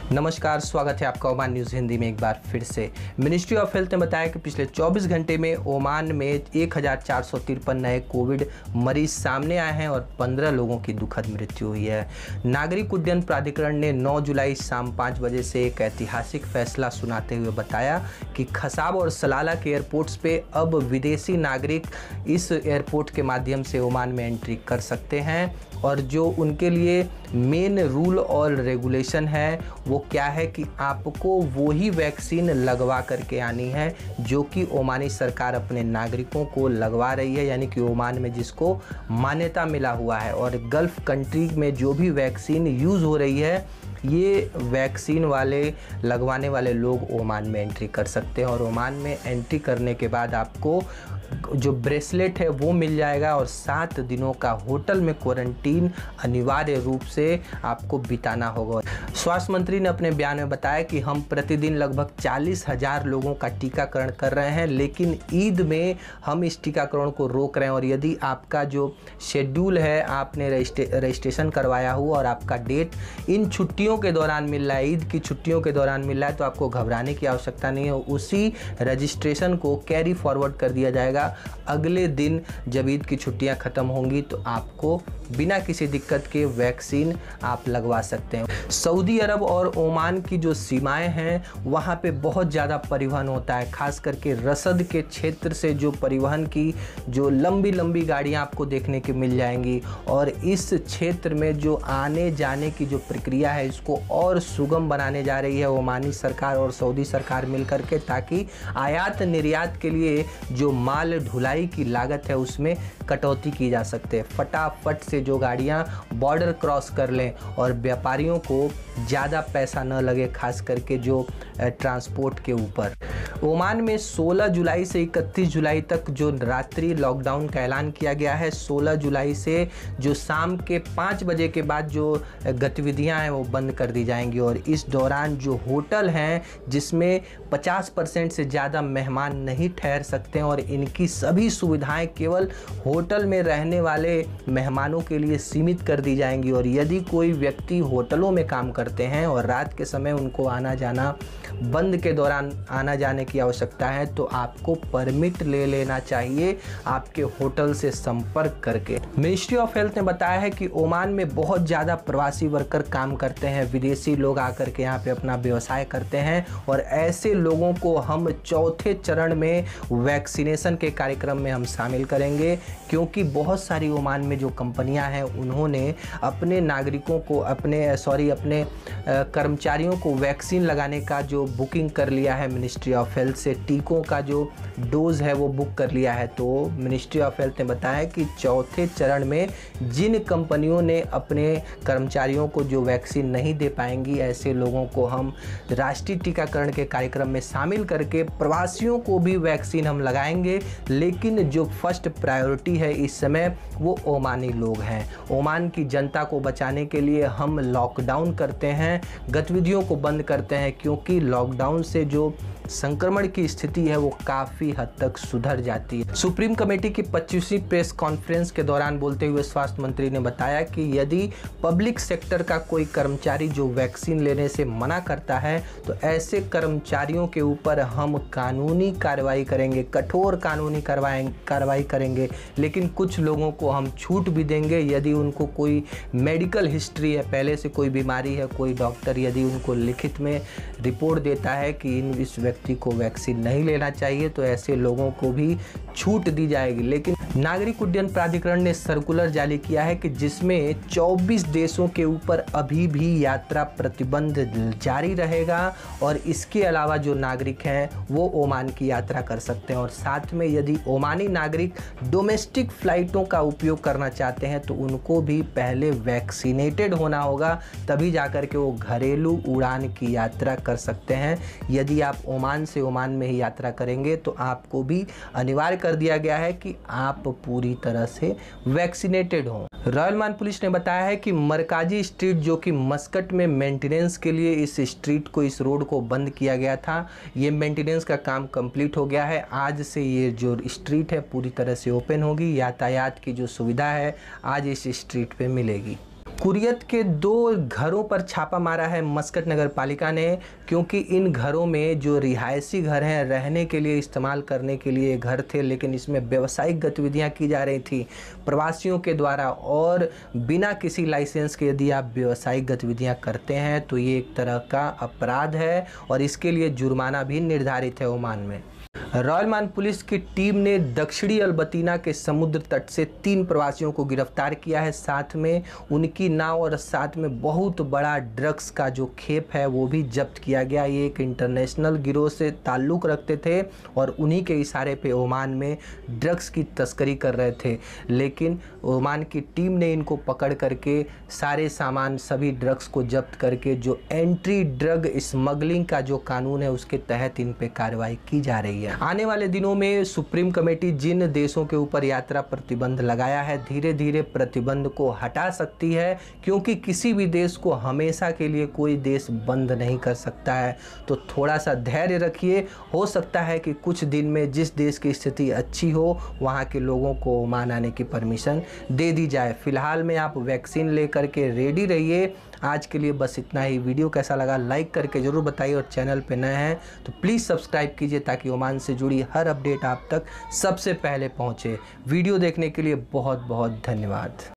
नमस्कार, स्वागत है आपका ओमान न्यूज़ हिंदी में एक बार फिर से। मिनिस्ट्री ऑफ हेल्थ ने बताया कि पिछले 24 घंटे में ओमान में 1453 नए कोविड मरीज सामने आए हैं और 15 लोगों की दुखद मृत्यु हुई है। नागरिक उड्डयन प्राधिकरण ने 9 जुलाई शाम 5 बजे से एक ऐतिहासिक फैसला सुनाते हुए बताया कि खसाब और सलाला के एयरपोर्ट्स पे अब विदेशी नागरिक इस एयरपोर्ट के माध्यम से ओमान में एंट्री कर सकते हैं और जो उनके लिए मेन रूल और रेगुलेशन है वो क्या है कि आपको वही वैक्सीन लगवा करके आनी है जो कि ओमानी सरकार अपने नागरिकों को लगवा रही है, यानी कि ओमान में जिसको मान्यता मिला हुआ है। और गल्फ़ कंट्री में जो भी वैक्सीन यूज़ हो रही है ये वैक्सीन वाले लगवाने वाले लोग ओमान में एंट्री कर सकते हैं और ओमान में एंट्री करने के बाद आपको जो ब्रेसलेट है वो मिल जाएगा और 7 दिनों का होटल में क्वारंटीन अनिवार्य रूप से आपको बिताना होगा। स्वास्थ्य मंत्री ने अपने बयान में बताया कि हम प्रतिदिन लगभग 40,000 लोगों का टीकाकरण कर रहे हैं, लेकिन ईद में हम इस टीकाकरण को रोक रहे हैं और यदि आपका जो शेड्यूल है आपने रजिस्ट्रेशन करवाया हुआ और आपका डेट इन छुट्टियों के दौरान मिल रहा है, ईद की छुट्टियों के दौरान मिल रहा है, तो आपको घबराने की आवश्यकता नहीं है। उसी रजिस्ट्रेशन को कैरी फॉरवर्ड कर दिया जाएगा। अगले दिन जब ईद की छुट्टियां खत्म होंगी तो आपको बिना किसी दिक्कत के वैक्सीन आप लगवा सकते हैं। सऊदी अरब और ओमान की जो सीमाएं हैं वहाँ पे बहुत ज़्यादा परिवहन होता है, खास करके रसद के क्षेत्र से जो परिवहन की जो लंबी लंबी गाड़ियाँ आपको देखने की मिल जाएंगी और इस क्षेत्र में जो आने जाने की जो प्रक्रिया है इसको और सुगम बनाने जा रही है ओमानी सरकार और सऊदी सरकार मिलकर के, ताकि आयात निर्यात के लिए जो माल ढुलाई की लागत है उसमें कटौती की जा सकते हैं। फटाफट से जो गाड़ियां बॉर्डर क्रॉस कर लें और व्यापारियों को ज़्यादा पैसा न लगे, खास करके जो ट्रांसपोर्ट के ऊपर। ओमान में 16 जुलाई से 31 जुलाई तक जो रात्रि लॉकडाउन का ऐलान किया गया है। 16 जुलाई से जो शाम के 5 बजे के बाद जो गतिविधियां हैं वो बंद कर दी जाएंगी और इस दौरान जो होटल हैं जिसमें 50% से ज़्यादा मेहमान नहीं ठहर सकते हैं और इनकी सभी सुविधाएं केवल होटल में रहने वाले मेहमानों के लिए सीमित कर दी जाएंगी। और यदि कोई व्यक्ति होटलों में काम करते हैं और रात के समय उनको आना जाना बंद के दौरान आना जाने की आवश्यकता है तो आपको परमिट ले लेना चाहिए आपके होटल से संपर्क करके। मिनिस्ट्री ऑफ हेल्थ ने बताया है कि ओमान में बहुत ज़्यादा प्रवासी वर्कर काम करते हैं, विदेशी लोग आकर के यहाँ पे अपना व्यवसाय करते हैं और ऐसे लोगों को हम चौथे चरण में वैक्सीनेशन के कार्यक्रम में हम शामिल करेंगे, क्योंकि बहुत सारी ओमान में जो कंपनियां हैं उन्होंने अपने नागरिकों को अपने कर्मचारियों को वैक्सीन लगाने का जो बुकिंग कर लिया है मिनिस्ट्री ऑफ हेल्थ से, टीकों का जो डोज है वो बुक कर लिया है। तो मिनिस्ट्री ऑफ हेल्थ ने बताया कि चौथे चरण में जिन कंपनियों ने अपने कर्मचारियों को जो वैक्सीन नहीं दे पाएंगी ऐसे लोगों को हम राष्ट्रीय टीकाकरण के कार्यक्रम में शामिल करके प्रवासियों को भी वैक्सीन हम लगाएंगे, लेकिन जो फर्स्ट प्रायोरिटी है इस समय वो ओमानी लोग हैं। ओमान की जनता को बचाने के लिए हम लॉकडाउन करते हैं, गतिविधियों को बंद करते हैं, क्योंकि लॉकडाउन से जो संक्रमण की स्थिति है वो काफ़ी हद तक सुधर जाती है। सुप्रीम कमेटी की 25वीं प्रेस कॉन्फ्रेंस के दौरान बोलते हुए स्वास्थ्य मंत्री ने बताया कि यदि पब्लिक सेक्टर का कोई कर्मचारी जो वैक्सीन लेने से मना करता है तो ऐसे कर्मचारियों के ऊपर हम कानूनी कार्रवाई करेंगे, कठोर कानूनी कार्रवाई करेंगे, लेकिन कुछ लोगों को हम छूट भी देंगे यदि उनको कोई मेडिकल हिस्ट्री है, पहले से कोई बीमारी है, कोई डॉक्टर यदि उनको लिखित में रिपोर्ट देता है कि इस व्यक्ति को वैक्सीन नहीं लेना चाहिए तो ऐसे लोगों को भी छूट दी जाएगी। लेकिन नागरिक उड्डयन प्राधिकरण ने सर्कुलर जारी किया है कि जिसमें 24 देशों के ऊपर अभी भी यात्रा प्रतिबंध जारी रहेगा और इसके अलावा जो नागरिक हैं वो ओमान की यात्रा कर सकते हैं और साथ में यदि ओमानी नागरिक डोमेस्टिक फ्लाइटों का उपयोग करना चाहते हैं तो उनको भी पहले वैक्सीनेटेड होना होगा, तभी जाकर के वो घरेलू उड़ान की यात्रा कर सकते हैं। यदि आप ओमान से ओमान में ही यात्रा करेंगे तो आपको भी अनिवार्य कर दिया गया है कि आप पूरी तरह से वैक्सीनेटेड हों। रॉयल मान पुलिस ने बताया है कि मरकाजी स्ट्रीट जो कि मस्कट में मेंटेनेंस के लिए इस स्ट्रीट को इस रोड को बंद किया गया था, ये मेंटेनेंस का काम कंप्लीट हो गया है। आज से ये जो स्ट्रीट है पूरी तरह से ओपन होगी, यातायात की जो सुविधा है आज इस स्ट्रीट पे मिलेगी। कुरियत के 2 घरों पर छापा मारा है मस्कट नगर पालिका ने, क्योंकि इन घरों में जो रिहायशी घर हैं, रहने के लिए इस्तेमाल करने के लिए घर थे, लेकिन इसमें व्यावसायिक गतिविधियां की जा रही थी प्रवासियों के द्वारा। और बिना किसी लाइसेंस के यदि आप व्यावसायिक गतिविधियां करते हैं तो ये एक तरह का अपराध है और इसके लिए जुर्माना भी निर्धारित है ओमान में। रॉयल ओमान पुलिस की टीम ने दक्षिणी अल्बर्टीना के समुद्र तट से 3 प्रवासियों को गिरफ्तार किया है, साथ में उनकी नाव और साथ में बहुत बड़ा ड्रग्स का जो खेप है वो भी जब्त किया गया। ये एक इंटरनेशनल गिरोह से ताल्लुक़ रखते थे और उन्हीं के इशारे पे ओमान में ड्रग्स की तस्करी कर रहे थे, लेकिन ओमान की टीम ने इनको पकड़ करके सारे सामान, सभी ड्रग्स को जब्त करके जो एंट्री ड्रग स्मगलिंग का जो कानून है उसके तहत इन पे कार्रवाई की जा रही है। आने वाले दिनों में सुप्रीम कमेटी जिन देशों के ऊपर यात्रा प्रतिबंध लगाया है, धीरे धीरे प्रतिबंध को हटा सकती है, क्योंकि किसी भी देश को हमेशा के लिए कोई देश बंद नहीं कर सकता है। तो थोड़ा सा धैर्य रखिए, हो सकता है कि कुछ दिन में जिस देश की स्थिति अच्छी हो वहाँ के लोगों को ओमान आने की परमिशन दे दी जाए। फिलहाल में आप वैक्सीन लेकर के रेडी रहिए। आज के लिए बस इतना ही। वीडियो कैसा लगा लाइक करके ज़रूर बताइए और चैनल पे नए हैं तो प्लीज़ सब्सक्राइब कीजिए ताकि ओमान से जुड़ी हर अपडेट आप तक सबसे पहले पहुंचे। वीडियो देखने के लिए बहुत बहुत धन्यवाद।